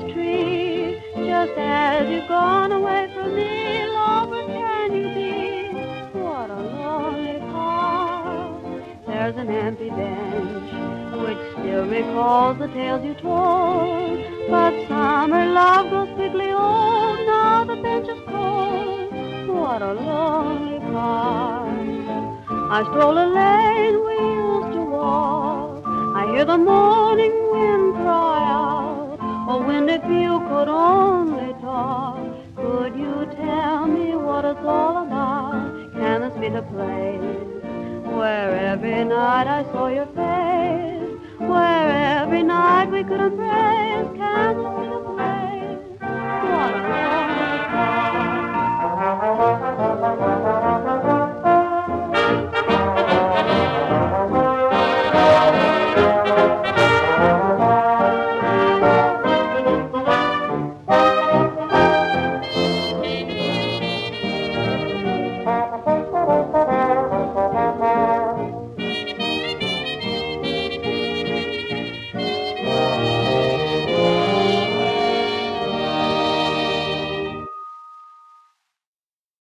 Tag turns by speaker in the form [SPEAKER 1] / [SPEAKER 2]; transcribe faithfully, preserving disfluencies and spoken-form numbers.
[SPEAKER 1] tree. Just as you've gone away from me, lover can you be? What a lonely car. There's an empty bench which still recalls the tales you told. But summer love grows quickly old. Now the bench is cold. What a lonely car. I stroll a lane we used to walk. I hear the morning wind cry out. Oh, wind, if you could only talk, could you tell me what it's all about? Can this be the place where every night I saw your face? Where every night we could embrace? Can this be the place? What a lonely car.